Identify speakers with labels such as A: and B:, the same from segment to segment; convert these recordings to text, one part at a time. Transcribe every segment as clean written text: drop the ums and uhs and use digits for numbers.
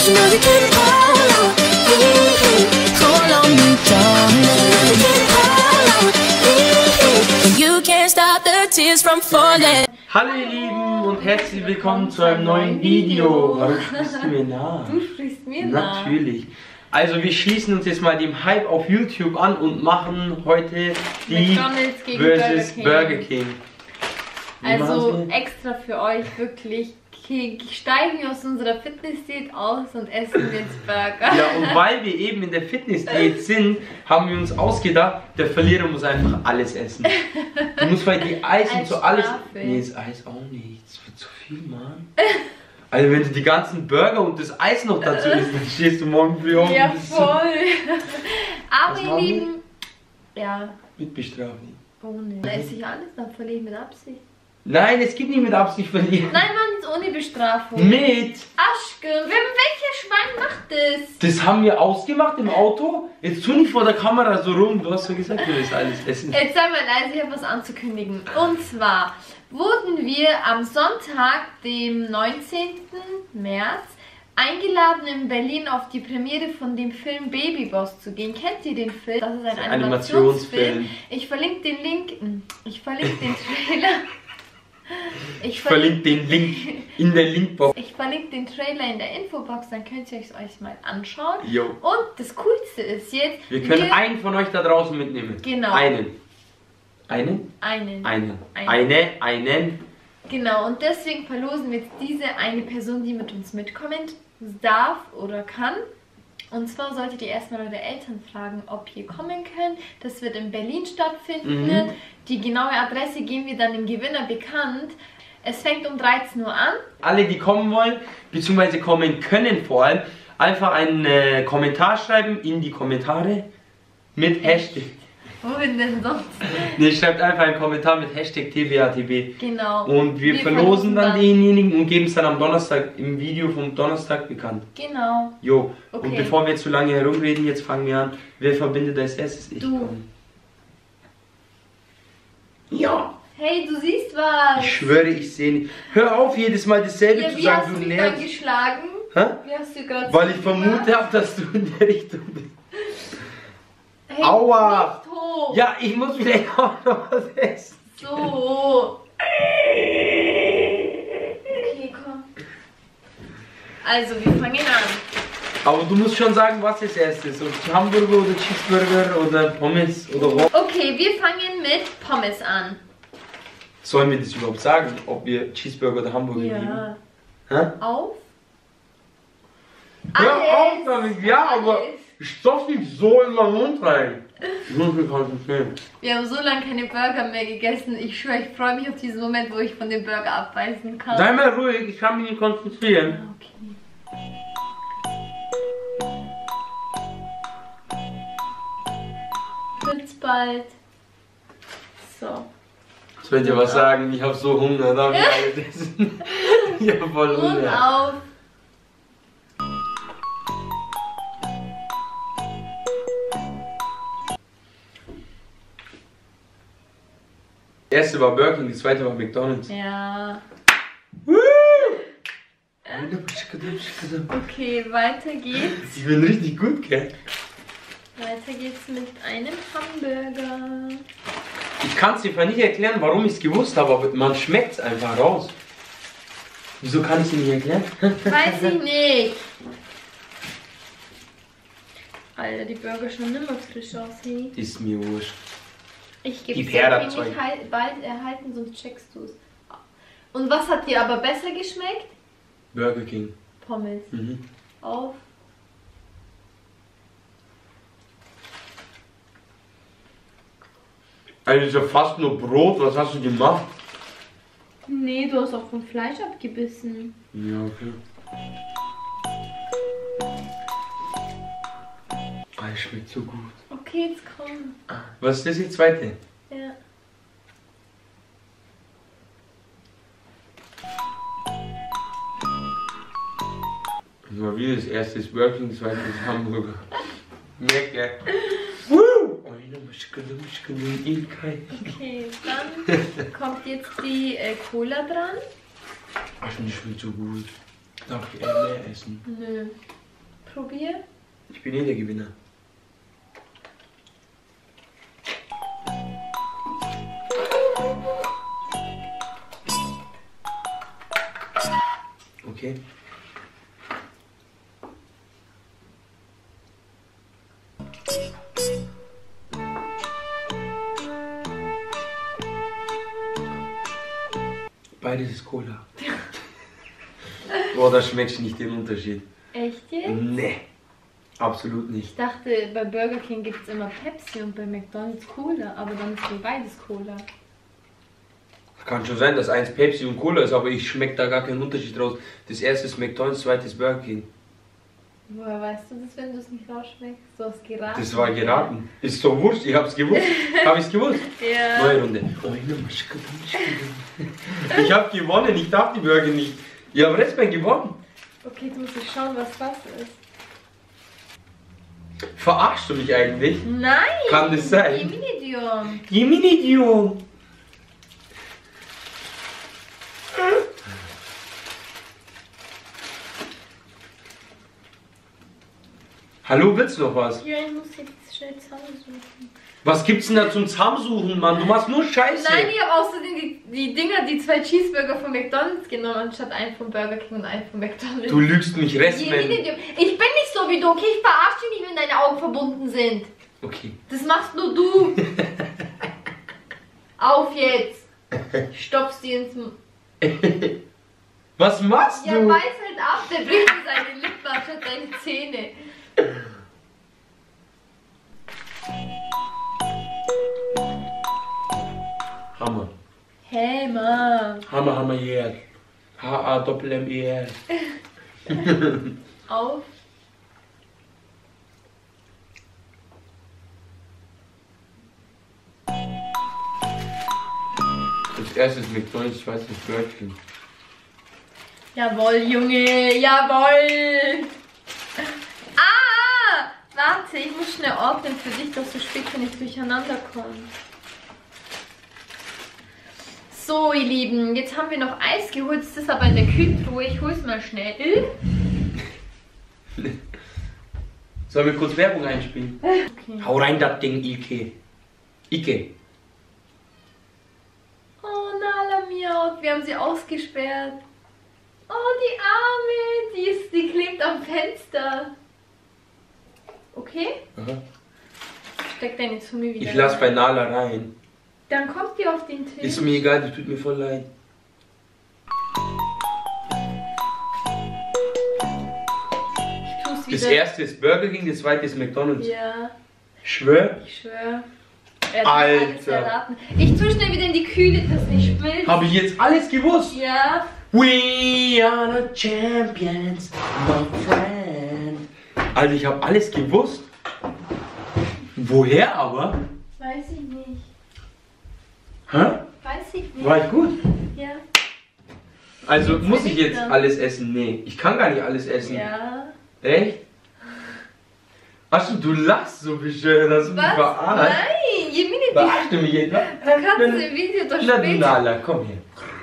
A: You know you can hold on me, darling. You can hold on me. You can't stop the tears from falling.
B: Hallo ihr Lieben und herzlich willkommen zu einem neuen Video. Warum sprichst du mir nach?
C: Du sprichst mir nach.
B: Natürlich. Also wir schließen uns jetzt mal dem Hype auf YouTube an und machen heute die
C: McDonald's gegen
B: versus Burger King.
C: Also extra für euch wirklich. Steigen wir aus unserer Fitness-Diät aus und essen jetzt Burger.
B: Ja, und weil wir eben in der Fitness-Diät sind, haben wir uns ausgedacht, der Verlierer muss einfach alles essen. Du musst bei die Eis und so alles... Nee, das Eis auch nicht. Das wird zu viel, Mann. Also wenn du die ganzen Burger und das Eis noch dazu isst, dann stehst du morgen früh auf.
C: Ja, voll. Aber ihr Lieben... Ja.
B: Mit Bestrafung.
C: Ohne. Da esse ich alles, dann verliere ich mit Absicht.
B: Nein, es gibt nicht mit Absicht verlieren.
C: Nein, Mann, ist ohne Bestrafung.
B: Mit!
C: Aschke, welcher Schwein macht das?
B: Das haben wir ausgemacht im Auto. Jetzt tu nicht vor der Kamera so rum. Du hast ja gesagt, du willst alles essen.
C: Jetzt sei mal leise, ich habe was anzukündigen. Und zwar wurden wir am Sonntag, dem 19. März, eingeladen in Berlin auf die Premiere von dem Film Babyboss zu gehen. Kennt ihr den Film? Das ist ein Animationsfilm. Ich verlinke den Link. Ich verlinke den Trailer.
B: Ich verlinke den Link in der Linkbox.
C: Ich verlinke den Trailer in der Infobox, dann könnt ihr euch mal anschauen.
B: Jo.
C: Und das Coolste ist jetzt...
B: Wir können einen von euch da draußen mitnehmen.
C: Genau.
B: Einen. Einen? Einen.
C: Genau, und deswegen verlosen wir jetzt diese eine Person, die mit uns mitkommt, darf oder kann. Und zwar solltet ihr erstmal eure Eltern fragen, ob ihr kommen könnt. Das wird in Berlin stattfinden. Die genaue Adresse geben wir dann dem Gewinner bekannt. Es fängt um 13 Uhr an.
B: Alle, die kommen wollen, beziehungsweise kommen können vor allem, einfach einen Kommentar schreiben in die Kommentare mit Hashtag.
C: Wohin denn sonst?
B: Ne, schreibt einfach einen Kommentar mit Hashtag TBATB.
C: Genau.
B: Und wir verlosen dann denjenigen und geben es dann am Donnerstag, im Video vom Donnerstag bekannt.
C: Genau.
B: Jo.
C: Okay.
B: Und bevor wir jetzt zu lange herumreden, jetzt fangen wir an. Wer verbindet als erstes? Ich.
C: Du.
B: Komm. Ja.
C: Hey, du siehst was.
B: Ich schwöre, ich sehe nicht. Hör auf, jedes Mal dasselbe
C: Ja,
B: zu
C: wie
B: sagen,
C: hast du
B: du
C: mich dann
B: lernst.
C: geschlagen?
B: Hä?
C: Wie hast du gerade
B: Weil ich vermutet habe, dass du in der Richtung bist.
C: Hey,
B: Aua!
C: nicht hoch.
B: Ja, ich muss vielleicht auch noch was essen.
C: So. Okay, komm. Also, wir fangen an.
B: Aber du musst schon sagen, was das erste ist. Ob Hamburger oder Cheeseburger oder Pommes oder was.
C: Okay, wir fangen mit Pommes an.
B: Sollen wir das überhaupt sagen, ob wir Cheeseburger oder Hamburger lieben? Hä?
C: Auf.
B: Hör
C: Alles.
B: auf damit, ja, aber
C: Alles.
B: stopf nicht so in meinen Mund rein. Ich muss mich konzentrieren.
C: Wir haben so lange keine Burger mehr gegessen. Ich schwöre, ich freue mich auf diesen Moment, wo ich von dem Burger abbeißen kann.
B: Sei mal ruhig, ich kann mich nicht konzentrieren.
C: Okay. Wird's bald. So.
B: Soll ich dir was sagen? Ich hab so Hunger, darf ich alles essen? Ich hab voll
C: Und
B: Hunger.
C: auf.
B: Die erste war Burger King, die zweite war McDonald's.
C: Ja.
B: Woo!
C: Okay, weiter geht's.
B: Ich bin richtig gut, gell?
C: Weiter geht's mit einem Hamburger.
B: Ich kann es dir nicht erklären, warum ich es gewusst habe, aber man schmeckt es einfach raus. Wieso kann ich es dir nicht erklären?
C: Weiß ich nicht. Alter, die Burger schon nimmer frisch aus, hey.
B: Ist mir wurscht.
C: Ich gebe
B: Die
C: es
B: Pferdezeug.
C: nicht bald erhalten, sonst checkst du es. Und was hat dir aber besser geschmeckt?
B: Burger King.
C: Pommes. Auf.
B: Also ist ja fast nur Brot, was hast du gemacht?
C: Nee, du hast auch vom Fleisch abgebissen.
B: Ja, okay. Ah, es schmeckt so gut.
C: Okay, jetzt komm.
B: Was ist das die zweite?
C: Ja.
B: Das war wie das erste ist Burger King, das zweite ist Hamburger. Mecke. Woo!
C: Okay, dann kommt jetzt die Cola dran.
B: Ach, das schmeckt so gut. Darf ich mehr essen?
C: Nö. probier.
B: Ich bin eh der Gewinner. Okay. Beides ist Cola. Boah, da schmeckst du nicht den Unterschied.
C: Echt jetzt?
B: Nee, absolut
C: Ich
B: nicht.
C: dachte, bei Burger King gibt es immer Pepsi und bei McDonald's Cola, aber dann ist wohl beides Cola.
B: Kann schon sein, dass eins Pepsi und Cola ist, aber ich schmecke da gar keinen Unterschied raus. Das erste ist McDonald's, das zweite ist Burger King.
C: Woher weißt du das, wenn du es nicht rausschmeckst? Du hast geraten.
B: Das war geraten. Ist so wurscht, ich hab's gewusst. Hab ich's gewusst?
C: Ja.
B: Neue Runde. Oh, ich hab gewonnen, ich darf die Burger nicht. Ich hab Restbein gewonnen.
C: Okay, jetzt muss ich schauen, was ist.
B: Verarschst du mich eigentlich?
C: Nein!
B: Kann das sein?
C: Geminidium.
B: Geminidium. Hallo, willst du noch was?
C: Ja, ich muss jetzt schnell zusammensuchen.
B: Was gibt's denn da zum Zusammensuchen, Mann? Du machst nur Scheiße.
C: Nein, ich habe außerdem die Dinger, die 2 Cheeseburger von McDonald's genommen, anstatt einen von Burger King und einen von McDonald's.
B: Du lügst mich, Restman.
C: Geminidium. Ich bin nicht so wie du, okay? Ich verarsche dich nicht, wenn deine Augen verbunden sind.
B: Okay.
C: Das machst nur du. Auf jetzt. Stopfst die ins...
B: Was machst
C: Ja,
B: du?
C: beiß halt ab, der bricht dir seine Lippen anstatt deine Zähne.
B: Hammer.
C: Hammer.
B: Hammer, Hammer, yeah. H-A-Doppel-M-E-R.
C: Auf.
B: Das erste ist McDonald's, das zweite ist Burger King.
C: Jawohl, Junge, jawohl. Ah, warte, ich muss schnell ordnen für dich, dass du später nicht durcheinander kommst. So, ihr Lieben, jetzt haben wir noch Eis geholt. Das ist aber in der Kühltruhe. Ich hol's mal schnell.
B: Sollen wir kurz Werbung einspielen?
C: Okay.
B: Hau rein, das Ding, Ike. Ike.
C: Oh, Nala miaut. Wir haben sie ausgesperrt. Oh, die Arme. Die klebt am Fenster. Okay?
B: Aha.
C: Steck deine Zunge wieder
B: Ich lass
C: rein.
B: bei Nala rein.
C: Dann kommt die auf den Tisch.
B: Ist mir egal, das tut mir voll leid.
C: Ich tu's
B: Das
C: wieder.
B: erste ist Burger King, das zweite ist McDonald's.
C: Ja,
B: Schwör?
C: ich schwör. Er hat
B: Alter.
C: alles erraten. Ich tue schnell wieder in die Kühle, dass nicht schmilzt.
B: Habe ich jetzt alles gewusst?
C: Ja.
B: We are the champions, my friend. Also ich habe alles gewusst. Woher aber?
C: Weiß ich nicht.
B: Hä?
C: Weiß ich nicht.
B: War ich gut?
C: Ja.
B: Also
C: Jetzt
B: muss
C: bin
B: ich
C: ich
B: jetzt
C: dran.
B: alles essen? Nee, ich kann gar nicht alles essen.
C: Ja.
B: Echt? Achso, du lachst so bescheuert, hast du mich
C: Was?
B: verarscht.
C: Nein, Jemine,
B: Verarscht du mich jetzt?
C: du kannst im Video doch
B: Na du
C: später.
B: Nala, komm her.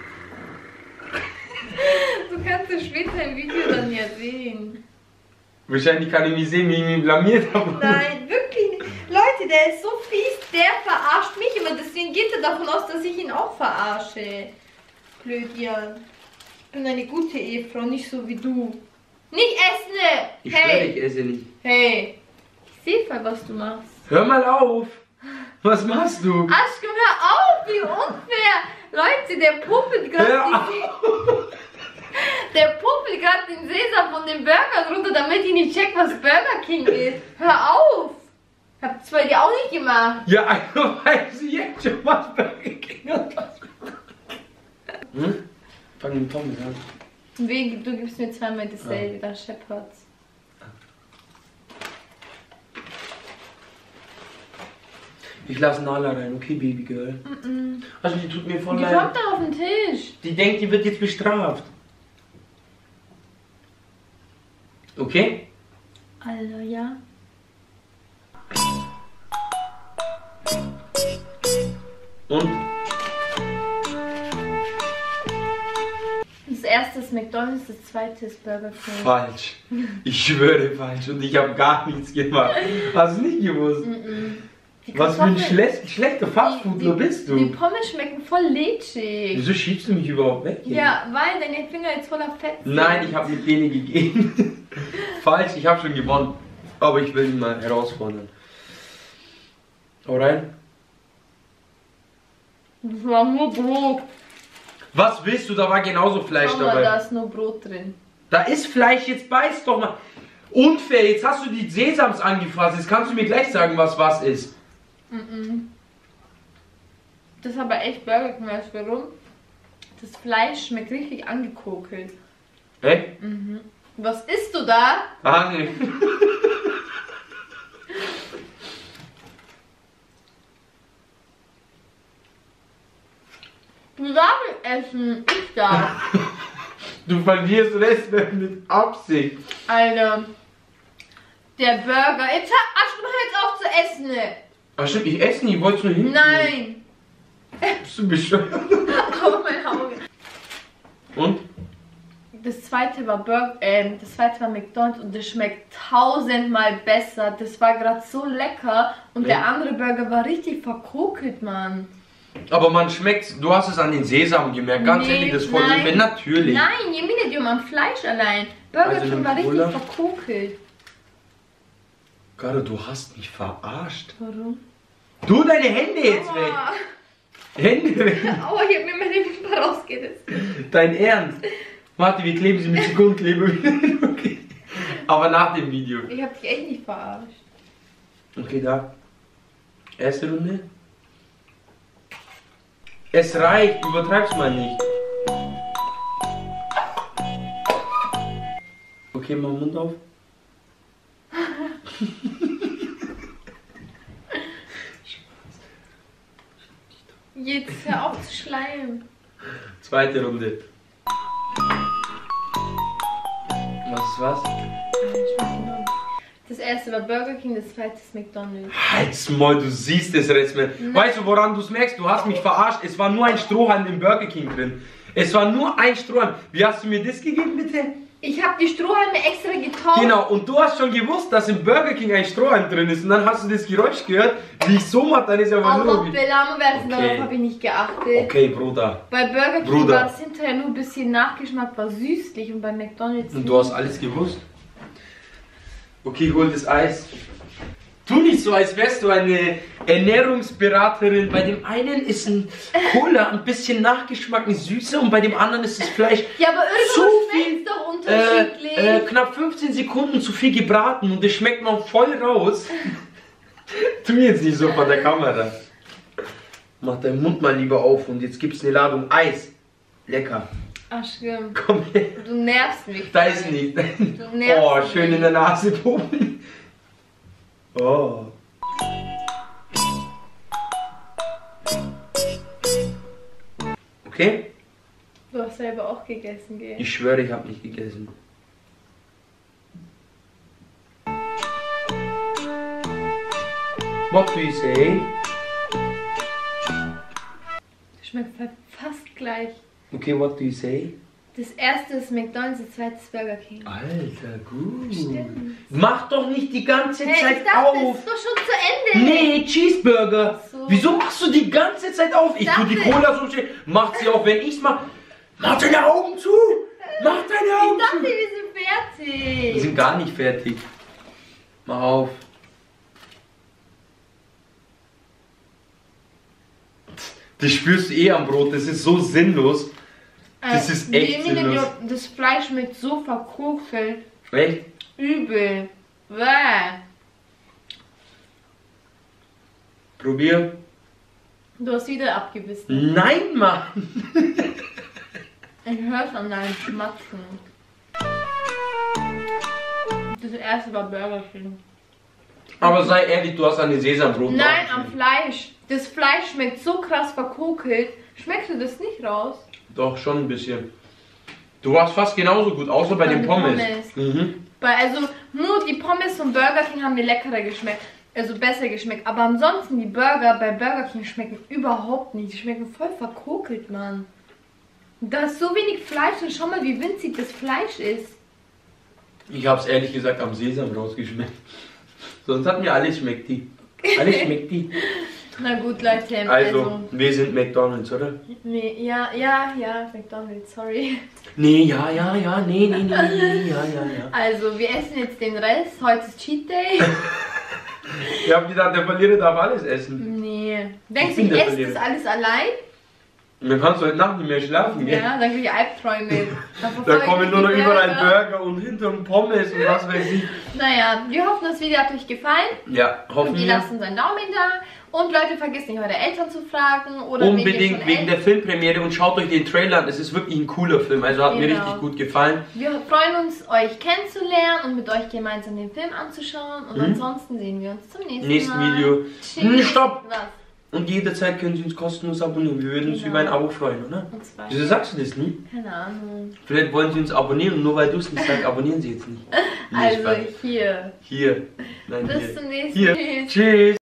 C: Du kannst es später im Video dann ja sehen.
B: Wahrscheinlich kann ich mich sehen, wie ich mich blamiert habe.
C: Nein, wirklich nicht. Leute, der ist so fies, der verarscht mich immer. Deswegen geht er davon aus, dass ich ihn auch verarsche. Blöd, Jan. Ich bin eine gute Ehefrau, nicht so wie du. Nicht essen!
B: Ich schwöre,
C: Hey!
B: ich esse nicht.
C: Hey! Ich sehe voll, was du machst.
B: Hör mal auf. Was machst du?
C: Aschke, hör auf, wie unfair! Leute, der puppelt
B: Hör
C: gerade
B: auf.
C: der puppelt gerade den Sesam von dem Burger runter, damit ich nicht check, was Burger King ist. Hör auf! Hab's bei dir auch nicht gemacht.
B: Ja, also weiß ich jetzt schon, was Burger King hat. Hm? Fang mit Pommes an.
C: Wegen, du gibst mir zweimal dasselbe, da scheppert's.
B: Ich lasse Nala rein, okay, Babygirl? Also die tut mir voll
C: Die
B: leid.
C: kommt da auf den Tisch.
B: Die denkt, die wird jetzt bestraft. Okay?
C: Alter, ja.
B: Und?
C: Das erste ist McDonald's, das zweite ist Burger King.
B: Falsch. Ich schwöre falsch und ich habe gar nichts gemacht. Hast du nicht gewusst?
C: Die
B: Was für ein
C: Kartoffeln-
B: schlechter Fastfoodler bist
C: Die
B: du?
C: Pommes schmecken voll lätschig.
B: Wieso schiebst du mich überhaupt weg? hier?
C: Ja, weil deine Finger jetzt voller Fett sind.
B: Nein, ich habe mit denen gegeben. Falsch, ich habe schon gewonnen. Aber ich will ihn mal herausfordern. Hau rein.
C: Das war nur Brot.
B: Was willst du? Da war genauso Fleisch
C: Aber
B: dabei.
C: da ist nur Brot drin.
B: Da ist Fleisch, jetzt beiß doch mal. Unfair, jetzt hast du die Sesams angefasst. Jetzt kannst du mir gleich sagen, was ist.
C: Das ist aber echt Burger King. Weißt du warum? Das Fleisch schmeckt richtig angekokelt.
B: Hä?
C: Was isst du da?
B: Ah, nee.
C: Du darfst essen. Ich darf.
B: Du verlierst Restwert mit Absicht.
C: Alter. Der Burger. Jetzt hör jetzt auf zu essen.
B: Ach stimmt, ich esse nicht, ich wollte es nur hinten.
C: Nein.
B: Bist du bescheuert?
C: Oh, mein Auge.
B: Und?
C: Das zweite war McDonald's und das schmeckt 1000-mal besser. Das war gerade so lecker und der andere Burger war richtig verkokelt, Mann.
B: Aber man schmeckt, du hast es an den Sesam gemerkt, ganz
C: Nee,
B: ehrlich, das ist voll
C: nein.
B: übel. Natürlich.
C: Nein, Jemine, die am Fleisch allein. Burger
B: Also
C: King
B: nimm
C: war richtig
B: Cola.
C: verkokelt.
B: Caro, du hast mich verarscht.
C: Warum?
B: Du, deine Hände jetzt weg.
C: Aua,
B: Hände weg.
C: Aua, ich hab mir meine Lippen rausgerissen.
B: Dein Ernst. Warte, wir kleben sie mit Sekundenkleber wieder. Okay. Aber nach dem Video.
C: Ich hab dich echt nicht verarscht.
B: Okay, da. Erste Runde. Es reicht, übertreib's mal nicht. Okay, mach Mund auf.
C: Jetzt hör auf zu schleimen.
B: Zweite Runde. Was ist was?
C: Das erste war Burger King, das zweite ist McDonald's.
B: Halt's mal, du siehst es, Restman. Weißt du, woran du es merkst? Du hast mich verarscht. Es war nur ein Strohhalm im Burger King drin. Es war nur ein Strohhalm. Wie hast du mir das gegeben, bitte?
C: Ich habe die Strohhalme extra getaucht.
B: Genau, und du hast schon gewusst, dass im Burger King ein Strohhalm drin ist. Und dann hast du das Geräusch gehört, wie ich so mache, dann ist ja was
C: Aber
B: los.
C: Belamo werden,
B: Okay.
C: darauf habe ich nicht geachtet.
B: Okay, Bruder.
C: Bei Burger King
B: Bruder.
C: war es hinterher nur ein bisschen Nachgeschmack, war süßlich und bei McDonald's
B: Und du hast alles gewusst? Okay, hol das Eis. Tu nicht so, als wärst du eine Ernährungsberaterin. Bei dem einen ist ein Cola ein bisschen Nachgeschmack, eine Süße und bei dem anderen ist das Fleisch
C: Ja, aber irgendwo
B: so
C: schmeckt es doch unterschiedlich.
B: knapp 15 Sekunden zu viel gebraten und es schmeckt noch voll raus. Tu jetzt nicht so vor der Kamera. Mach deinen Mund mal lieber auf und jetzt gibt's eine Ladung Eis. Lecker.
C: Ach stimmt.
B: Komm her.
C: Du nervst mich.
B: Da ist nicht.
C: Du nervst
B: Oh, schön
C: mich.
B: in der Nase pumpen. Oh. Okay?
C: Du hast selber auch gegessen, gell?
B: Ich schwöre, ich habe nicht gegessen. What do you say?
C: Schmeckt fast gleich.
B: Okay, what do you say?
C: Das erste ist McDonald's, das zweite ist Burger King.
B: Alter, gut.
C: Stimmt.
B: Mach doch nicht die ganze
C: Hey,
B: Zeit
C: ich dachte, das
B: auf.
C: ist doch schon zu Ende.
B: Nee, Cheeseburger.
C: Ach so.
B: Wieso machst du die ganze Zeit auf? Ich tu die
C: dachte-
B: Cola so schnell. Mach sie auf, wenn ich's mach. Mach deine Augen zu. Mach deine Augen
C: Ich dachte,
B: zu.
C: wir sind fertig.
B: Wir sind gar nicht fertig. Mach auf. Das spürst du eh am Brot. Das ist so sinnlos. Das ist echt sinnlos.
C: Das Fleisch schmeckt so verkokelt.
B: Echt?
C: Übel. Bäh.
B: Probier.
C: Du hast wieder abgebissen.
B: Nein, Mann.
C: Ich hör's an deinem Schmatzen. Das erste war Burger King.
B: Aber sei ehrlich, du hast an den Sesambrot.
C: Nein, am Fleisch. Das Fleisch schmeckt so krass verkokelt. Schmeckst du das nicht raus?
B: Doch, schon ein bisschen. Du warst fast genauso gut, außer bei den Pommes. Mhm.
C: Also nur die Pommes vom Burger King haben mir leckerer geschmeckt. Also besser geschmeckt. Aber ansonsten die Burger bei Burger King schmecken überhaupt nicht. Die schmecken voll verkokelt, Mann. Da ist so wenig Fleisch und schau mal, wie winzig das Fleisch ist.
B: Ich hab's ehrlich gesagt am Sesam rausgeschmeckt. Sonst hat mir alles schmeckt die. Alles schmeckt die.
C: Na gut, Leute.
B: Also, wir sind McDonald's, oder?
C: Nee, ja, McDonald's, sorry.
B: Nee, ja, nee, ja.
C: Also, wir essen jetzt den Rest. Heute ist Cheat Day.
B: Ich hab gedacht, der Verlierer darf alles essen.
C: Nee. Denkst du, ich esse das alles allein?
B: Dann kannst du heute Nacht nicht mehr schlafen, gell?
C: Ja, dann kriege ich Albträume.
B: Da kommen nur noch überall Burger und hinterm Pommes und was weiß ich.
C: Naja, wir hoffen, das Video hat euch gefallen.
B: Ja, hoffen
C: und
B: wir.
C: ihr lasst uns einen Daumen da. Und Leute, vergesst nicht, eure Eltern zu fragen. Oder
B: unbedingt wegen der Filmpremiere und schaut euch den Trailer an. Es ist wirklich ein cooler Film, also hat mir richtig gut gefallen.
C: Wir freuen uns, euch kennenzulernen und mit euch gemeinsam den Film anzuschauen. Und ansonsten sehen wir uns zum nächsten Mal.
B: Video.
C: Tschüss.
B: Stopp!
C: Was?
B: Und jederzeit können Sie uns kostenlos abonnieren. Wir würden uns über ein Abo freuen, oder? Wieso sagst du das nie?
C: Keine Ahnung.
B: Vielleicht wollen Sie uns abonnieren, nur weil du es nicht sagst, abonnieren Sie jetzt nicht.
C: Also hier.
B: Hier. Nein,
C: Bis
B: hier.
C: zum nächsten
B: Mal.
C: Mal.
B: Tschüss.